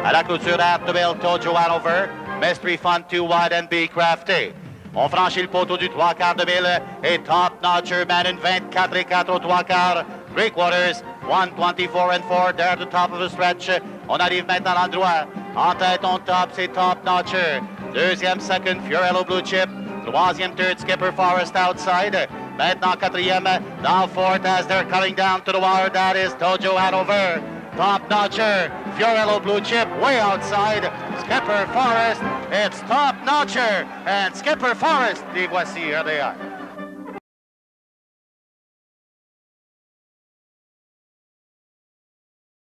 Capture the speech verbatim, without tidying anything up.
À la clôture d'Art de Bell, Tojo Hanover, Mystery Fun, Too Wide and Be Crafty. On franchit le poteau du trois quarts de mille et Top Notcher mène une vingt-quatre et quatre au trois quarts. Three quarters, one twenty-four and four, there at the top of the stretch. On arrive maintenant à l'endroit. En tête, on top, c'est Top Notcher. Deuxième, second, Fiorello Blue Chip. Troisième, third, Skipper Forest outside. Maintenant, quatrième, now fourth as they're coming down to the wire. That is Tojo Hanover. Top Notcher, Fiorello Blue Chip way outside. Skipper Forest, it's Top Notcher and Skipper Forest. Les voici, here they are.